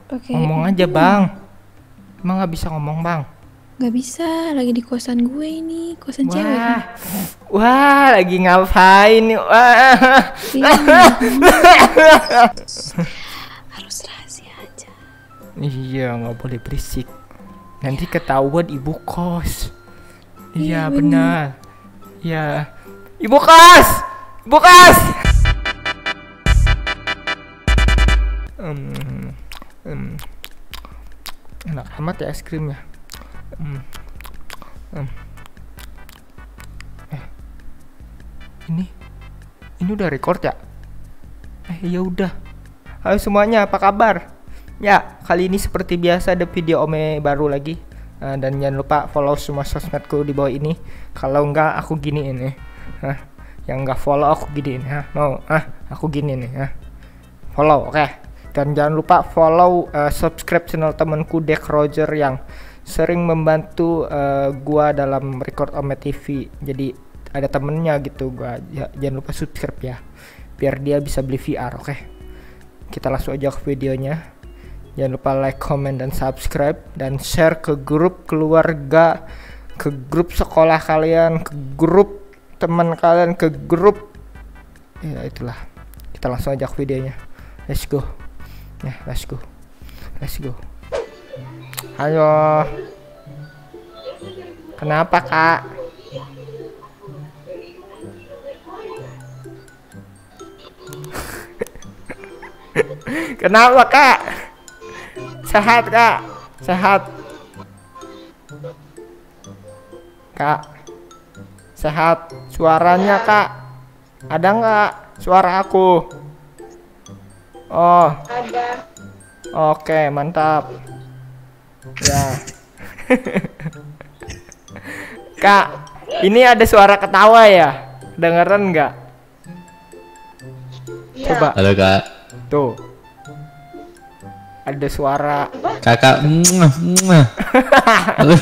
Oke. Ngomong aja bang. Emang nggak bisa ngomong bang? Gak bisa, lagi di kosan gue ini, kosan cewek kan. Wah, lagi ngapain nih? Wah. Harus rahasia aja. Iya, nggak boleh berisik. Nanti ketahuan ibu kos. Iya Iya, benar. Iya. Ibu kos. Ibu kos. Enak amat ya es krimnya. Ini udah record ya? Ya udah. Halo semuanya, apa kabar? Ya, kali ini seperti biasa ada video Ome baru lagi. Dan jangan lupa follow semua sosmedku di bawah ini. Kalau enggak aku giniin nih. Yang enggak follow aku giniin ya. Mau? Aku giniin nih ya. Follow, oke. Dan jangan lupa follow subscribe channel temanku Dek Roger yang sering membantu gua dalam record Ome TV. Jadi ada temennya gitu gua. Jangan lupa subscribe ya. Biar dia bisa beli VR, oke. Kita langsung aja ke videonya. Jangan lupa like, comment, dan subscribe. Dan share ke grup keluarga, ke grup sekolah kalian, ke grup teman kalian, ke grup. Ya itulah. Kita langsung aja ke videonya. Let's go. Ya, let's go. Let's go. Halo. Kenapa kak? Kenapa kak? Sehat kak? Sehat? Kak? Sehat? Suaranya kak? Ada nggak suara aku? Oh. Ada. Oke, mantap. Ya. Kak, ini ada suara ketawa ya? Dengeran nggak? Iya. Coba. Halo kak. Tuh. Ada suara. Kakak. Halo.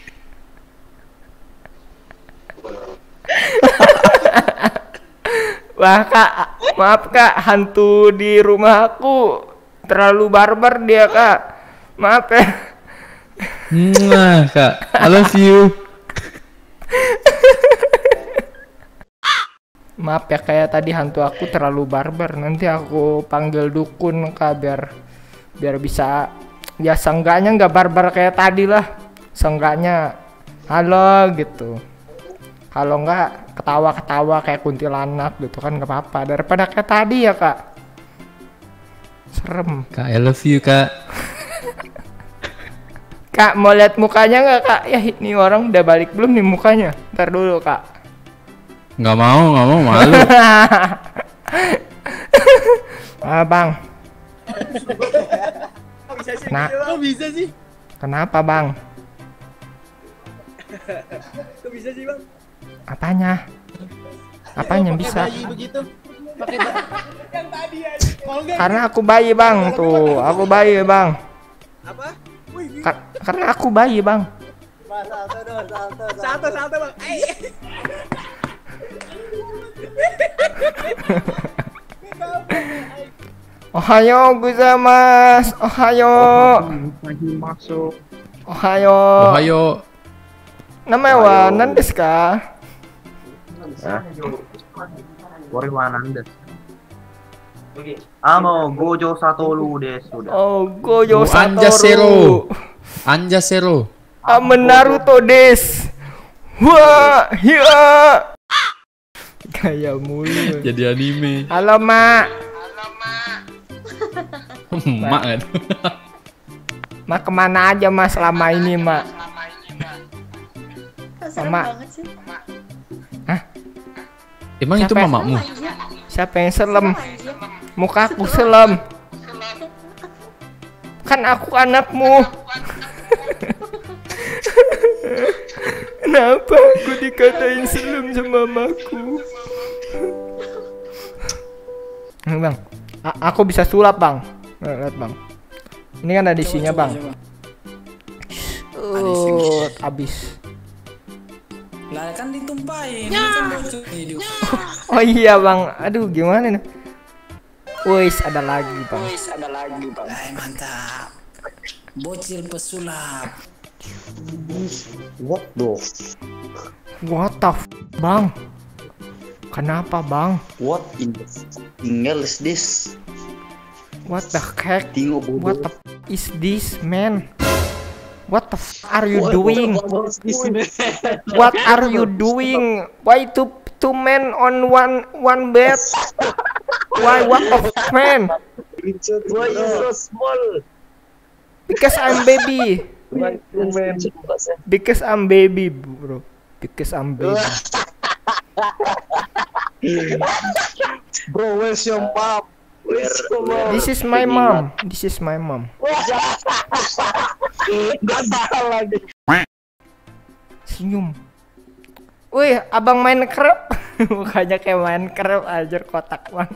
Wah kak, maaf kak, hantu di rumah aku terlalu barbar dia kak. Maaf ya. Kak. I love you. Maaf ya, kayak tadi hantu aku terlalu barbar. Nanti aku panggil dukun kak biar bisa, ya seenggaknya nggak barbar kayak tadi lah. Seenggaknya halo gitu. Kalau nggak ketawa-ketawa kayak kuntilanak gitu kan nggak apa-apa. Daripada kayak tadi ya kak. Serem. Kak, I love you kak. Kak mau lihat mukanya nggak kak? Ya ini orang udah balik belum nih mukanya? Ntar dulu kak. Nggak mau malu. Bang. Kok bisa sih? Kenapa bang? Kok bisa sih bang? Apanya? Apanya Pakai bisa? bayi begitu? Pakai bayi. Yang tadi aja. Kalau enggak Karena aku bayi bang, tuh aku bayi bang. apa? Wih, Karena aku bayi bang. salto bang. Ohayo gozaimasu. Ohayo. Ohayo. Ohayo. Namanya wa nan desu ka? Gojo Satoru desu. Oh, Gojo Anjasero. Satoru. Anjasero. Naruto des. Wah, hiya. Kayak mulu. Jadi anime. Halo, Mak. Mak kan. Mak kemana aja Mas selama ini, Mak? Serem Mama. banget sih. Emang itu Siapa? mamamu? Siapa yang selem? Anjir. Mukaku selem. Kan aku anakmu. Kenapa aku dikatain selem sama mamaku? Bang, aku bisa sulap bang. Lihat bang. Ini kan ada isinya bang. Habis. Lah kan ditumpahin, kan bocor hidup. Oh iya bang. Aduh gimana nih? Wis, ada lagi bang. Hai, mantap. Bocil pesulap. What the? What the bang? Kenapa bang? What in the fucking hell is this? What the heck? Tengok bodoh. What the is this man? What the are you doing? What is this, man? What are you doing? Why two men on one bed? Why what the man? Why you so small? Because I'm baby. Why two men? Because I'm baby, bro. Because I'm baby. Bro, where's your mom? Where's your mom? This is my mom. This is my mom. Gagal lagi. Senyum. Wih, abang main kerep. Mukanya kayak main kerep aja kotak bang.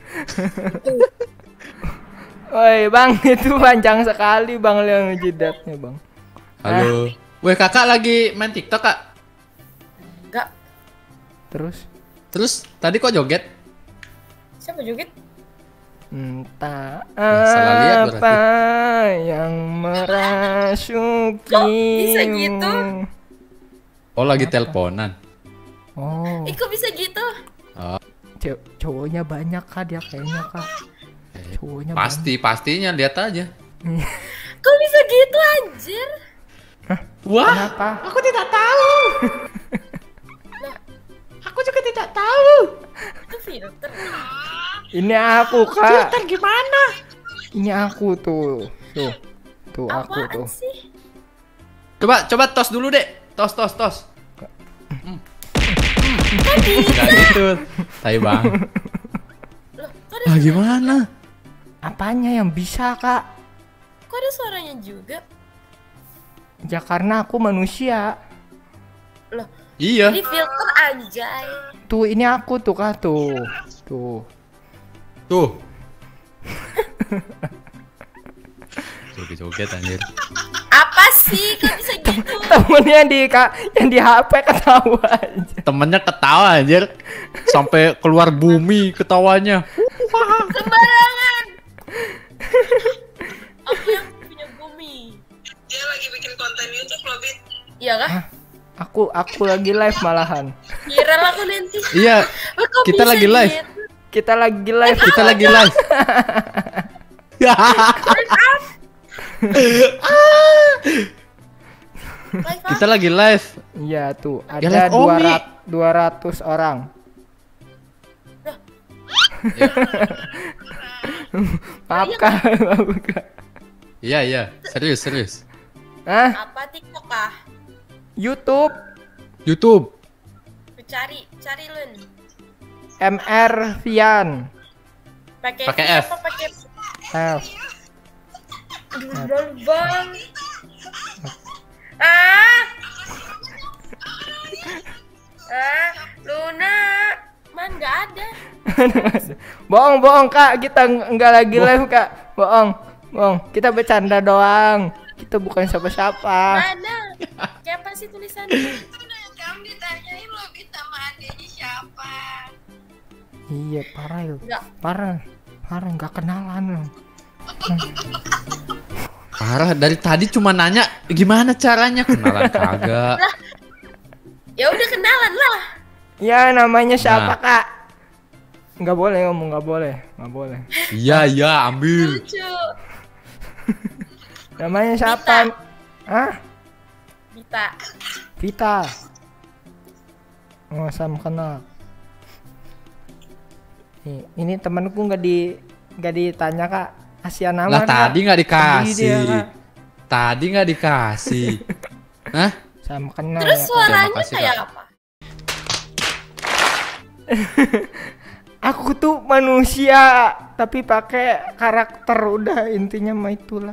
Woi bang, itu panjang sekali bang yang jidatnya bang. Halo. Weh, kakak lagi main TikTok, Kak? Enggak. Terus Tadi kok joget? Siapa joget? entah salah lihat berarti. apa yang merasuki. Kok bisa gitu? Oh, lagi teleponan. Oh, Kok bisa gitu? cowoknya banyak kak dia kayaknya kak. Cowoknya Pastinya lihat aja. banyak. Kok bisa gitu anjir? Wah, Kenapa? aku tidak tahu. Aku juga tidak tahu. Itu filter. Ini aku kak. Filter gimana? Ini aku tuh. Tuh aku Apaan tuh. sih? Coba tos dulu deh. Tos. Gak gitu. Tai bang. Loh, kok ada, Gimana? Apanya yang bisa kak? kok ada suaranya juga? Ya karena aku manusia. Loh, Iya. ini filter anjay. Tuh ini aku tuh kak tuh. Tuh. Joget anjir. Apa sih? Kok bisa gitu? Temennya yang di HP ketawa aja. Temennya ketawa anjir. Sampai keluar bumi ketawanya. Sembarangan. Aku yang punya bumi. Dia lagi bikin konten YouTube loh, Bit. Iya kah? Aku lagi live malahan. Kira lah aku nanti. Iya. Loh, kok Kita bisa lagi live. gitu? Kita lagi live. Kita lagi live. Live Kita lagi live. Iya tuh Ya, ada live Omi. 200 orang. Maaf kak. Maaf, Kak. Iya. Serius. Hah? apa TikTok kah? YouTube YouTube. Cari Lun. MR Vian. Pakai V F. apa pakai F. Aduh, bang. Ah, Luna, man nggak ada. Bohong kak, kita nggak lagi live kak. Bohong. Kita bercanda doang. Kita bukan siapa-siapa. Mana? Siapa sih tulisannya? Kamu ditanyain lo, Bit, sama adanya siapa? Iya parah yuk. Nggak. Parah nggak kenalan loh. Parah, dari tadi cuma nanya gimana caranya kenalan kagak. Ya udah kenalan lah. Ya namanya siapa Nah. kak? Nggak boleh ngomong, nggak boleh. Iya, ambil. Lucu. Namanya siapa? Hah? Bita. Vita. Oh sama kenal. Ini temanku nggak ditanya kak. Kasihan Lah amat. Kak. tadi nggak Sedih dia, dikasih. Kak. Tadi nggak dikasih. Hah? Sama kenal. Terus ya, Kak. suaranya makasih, kayak Kak. apa? Aku tuh manusia tapi pakai karakter, udah intinya mah itulah.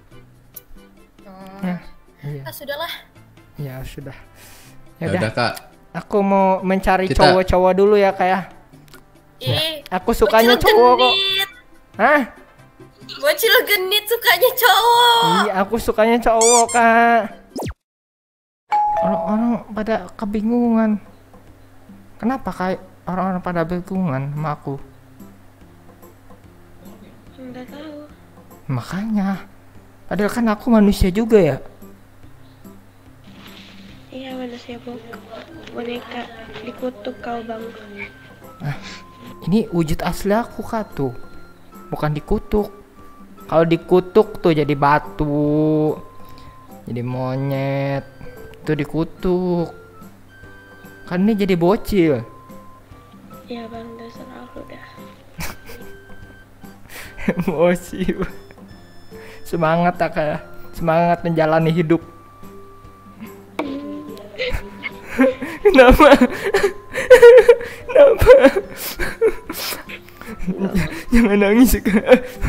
Nah, iya. Ah, sudahlah. Ya sudah. Ya udah Kak. Aku mau mencari Kita- cowok-cowok dulu ya kak ya. Aku sukanya bocil cowok kok. genit. Hah? Bocil genit sukanya cowok. Iya, aku sukanya cowok kak. Orang-orang pada kebingungan. Kenapa kak? Orang-orang pada bingungan sama aku. Nggak tahu. Makanya. Padahal kan aku manusia juga ya. Iya manusia boneka dikutuk kau bang. Ini wujud asli aku Kak tuh. Bukan dikutuk. Kalau dikutuk tuh jadi batu, jadi monyet, itu dikutuk. Kan ini jadi bocil. Iya bang, dasar aku dah. Emosi. Semangat Kak, semangat menjalani hidup. Kenapa? Kenapa? Jangan nangis Kak.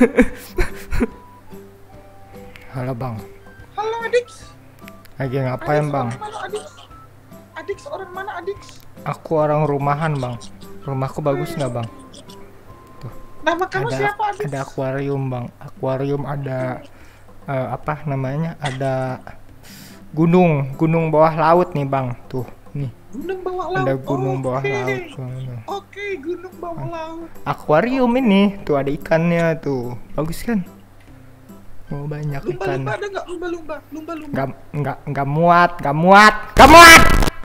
Halo Bang. Halo adik. Lagi ngapain Bang? Mana adik? Adik seorang mana adik? Aku orang rumahan Bang. Rumahku bagus nggak Bang? Nama kamu siapa adik? Ada akuarium Bang. Akuarium ada apa namanya? Ada gunung bawah laut nih Bang. Tuh, nih. Gunung bawah laut. Ada gunung bawah Oke. laut. Oke, gunung bawah laut. Akuarium ini, tuh ada ikannya tuh. Bagus kan? Oh, banyak ikan. Lumba-lumba ada nggak? Lumba-lumba. Lumba-lumba. Nggak muat.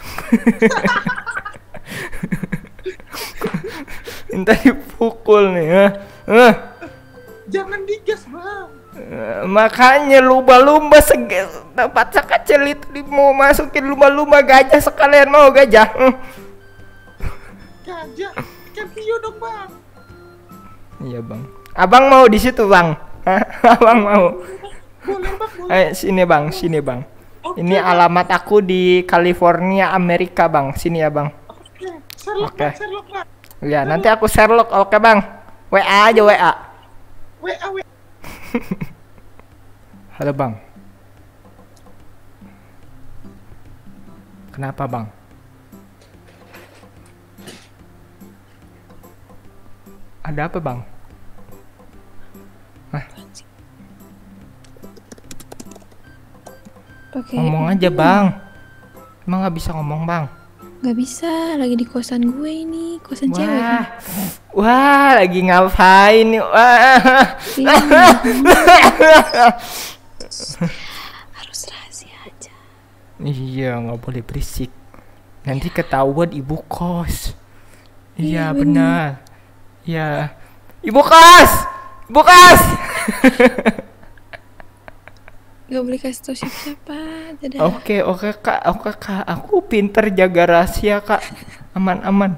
Minta dipukul nih, Jangan digas bang. makanya lumba-lumba tempat sekecil itu mau masukin lumba-lumba gajah sekalian mau gajah. Gajah. Ikan hiu dong bang. Iya Bang. Abang mau di situ Bang? Hah? Abang mau? Boleh bang, boleh. Sini Bang, sini Bang. Oke, Ini Bang. alamat aku di California, Amerika Bang. Sini ya Bang. Oke. Sherlock Oke. bang, Sherlock bang. Ya nanti aku Sherlock, oke Bang. WA aja WA. WA. Halo Bang. Kenapa Bang? Ada apa Bang? Pakai Ngomong aja Bang. Emang nggak bisa ngomong Bang? nggak bisa, lagi di kosan gue ini, kosan cewek kan. Wah, lagi ngapain nih? Wah. Iya, harus rahasia aja. Iya, nggak boleh berisik. Nanti ketahuan ibu kos. Iya, Iya, benar. Iya. Ibu kos! Ibu kos! Gak boleh kasih tau siapa-siapa. Dadah. Oke Kak. Aku pinter jaga rahasia Kak. Aman.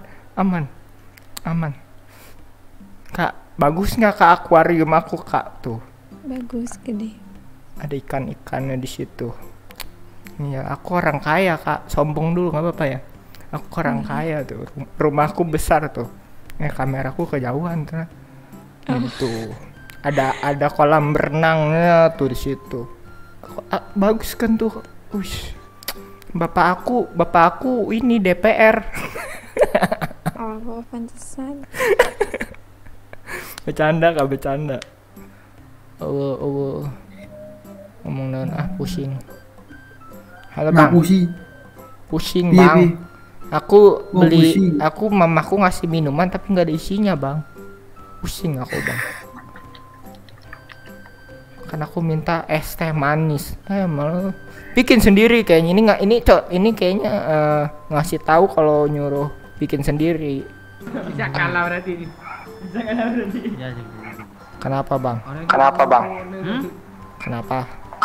Kak, bagus nggak Kak akuarium aku Kak tuh? Bagus, gede. Ada ikan-ikannya di situ. Iya, aku orang kaya Kak. Sombong dulu nggak apa-apa ya? Aku orang kaya tuh. Rumahku besar tuh. Kameraku kejauhan tuh. Itu. Ada kolam berenangnya tuh di situ. Bagus kan tuh. Ush. Bapak aku ini DPR. Oh, pantesan. Bercanda Kak, bercanda. Ngomong naon pusing. Halo Bang. Pusing Iya, Bang. Bi. Aku Oh, beli, pusing. mamaku ngasih minuman tapi nggak ada isinya Bang. Pusing aku Bang. Kan aku minta es teh manis. Malah bikin sendiri kayaknya. Ini kayaknya ngasih tahu kalau nyuruh bikin sendiri. Bisa kalah berarti. Kenapa Bang? Kenapa?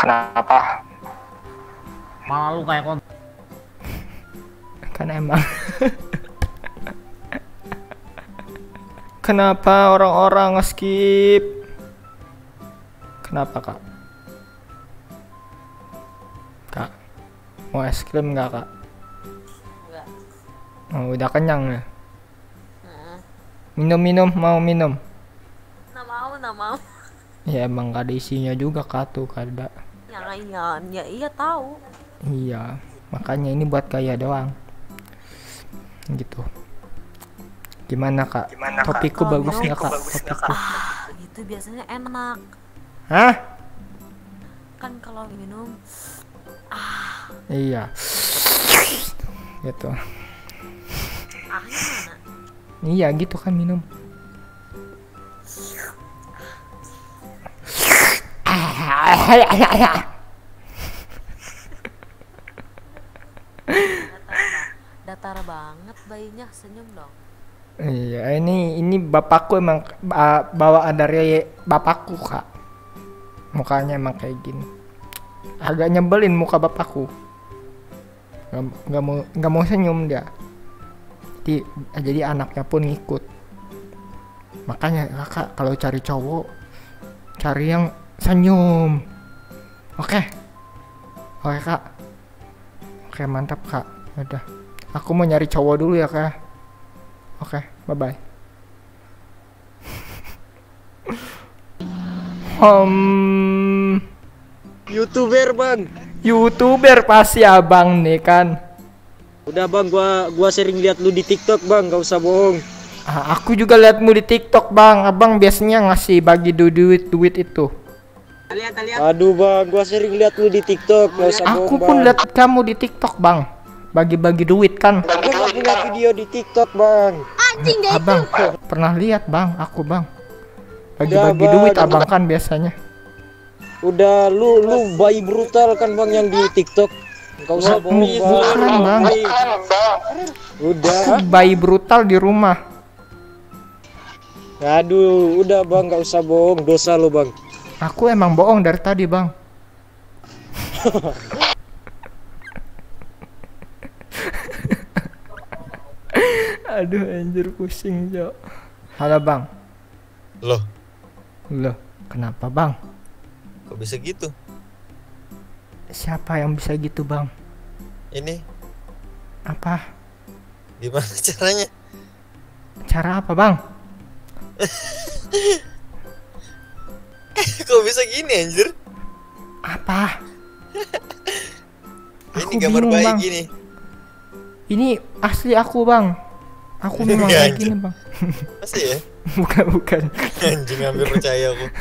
Malah lu kayak Kan emang. Kenapa orang-orang nge-skip? Kenapa Kak? Kak, mau es krim nggak Kak? Enggak. Oh, udah kenyang ya? Minum, mau minum? Nggak mau. Ya emang gak ada isinya juga Kak tuh kada. Ya iya tahu. Iya, makanya ini buat gaya doang. Gitu. Gimana Kak? Topikku Kalau bagus minum nggak Kak? Topikku. Itu biasanya enak. Hah? Kan kalau minum Iya. Gitu. ahnya mana? Iya gitu kan minum. Datar banget bayinya, senyum dong. Iya, ini bapakku emang bawaan dari bapakku, Kak. Mukanya emang kayak gini. Agak nyebelin muka bapakku. Nggak mau senyum dia. Jadi anaknya pun ngikut. Makanya kakak kalau cari cowok, cari yang senyum. Oke kak. Oke mantap kak. Udah. Aku mau nyari cowok dulu ya kak. Oke, bye bye. YouTuber bang. YouTuber pasti abang nih kan. Udah bang, gua sering lihat lu di TikTok bang, gak usah bohong. Aku juga liatmu di TikTok bang. Abang biasanya ngasih bagi duit itu. Aduh bang, gua sering lihat lu di TikTok, gak usah bohong Aku bang. pun liat kamu di TikTok bang. Bagi-bagi duit kan. Gua gak punya video di TikTok bang. Abang pernah lihat bang, aku bang. Bagi-bagi Udah, Bang. duit abang kan biasanya. Udah lu bayi brutal kan bang yang di TikTok. Gak usah bohong bang. Bukan bang. Udah. Aku bayi brutal di rumah. Aduh, udah bang, gak usah bohong, dosa lu bang. Aku emang bohong dari tadi bang. Aduh anjir pusing Jo. Halo bang. Loh, Loh kenapa bang? kok bisa gitu? Siapa yang bisa gitu bang? Ini Apa? gimana caranya? Cara apa bang? Kok bisa gini anjir? Apa? Ini Aku gambar bingung, bayi Bang. gini. Ini asli aku bang. Aku memang Ya, kayak gini bang. Masih ya? Bukan. Anjing, hampir percaya aku.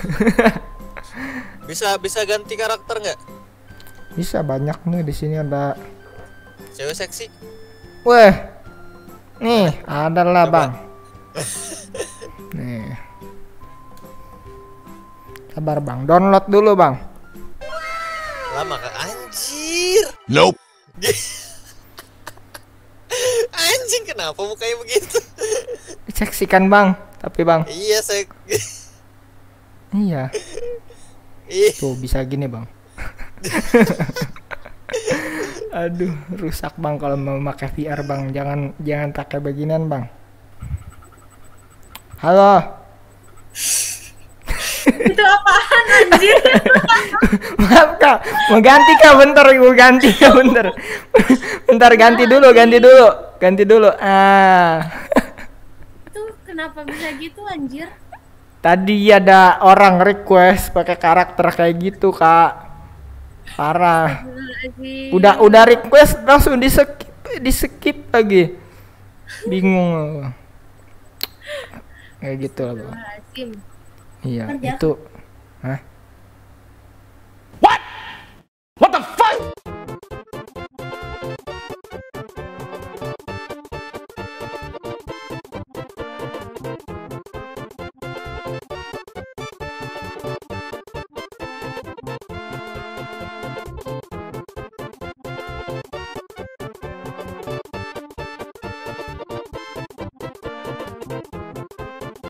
Bisa ganti karakter nggak? Bisa banyak nih di sini ada. Cewek seksi? Weh, nih ada lah Coba. bang. Nih, sabar bang, download dulu bang. Lama kak? Anjir. Nope. Anjing, kenapa mukanya begitu? Seksikan bang, tapi bang. Iya, saya. Iya, Ih, tuh bisa gini bang. Aduh, rusak bang kalau mau pakai VR bang. Jangan pakai beginian bang. Halo. Itu apaan anjir? Maaf kak, mau ganti kak bentar, bentar ganti dulu. Itu kenapa bisa gitu anjir? Tadi ada orang request pakai karakter kayak gitu kak, parah. Udah request langsung di skip lagi, bingung. Kayak gitu lah bang. Astagfirullahaladzim. Iya Kerja. itu, hah?